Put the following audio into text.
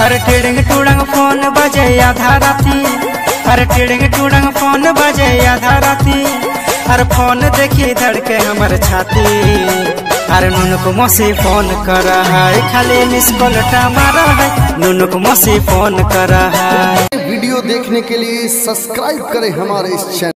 अरे टिड़िंग टूड़ंग फोन बजे आधा राती, अरे टिड़िंग टूड़ंग फोन बजे आधा राती, अरे फोन देखी धड़के हमर छाती। अरे नुनुक मोसी फोन कर है, खाली मिस कॉल मारा है, नुनुक मोसी फोन कर है। वीडियो देखने के लिए सब्सक्राइब करें हमारे इस चैनल।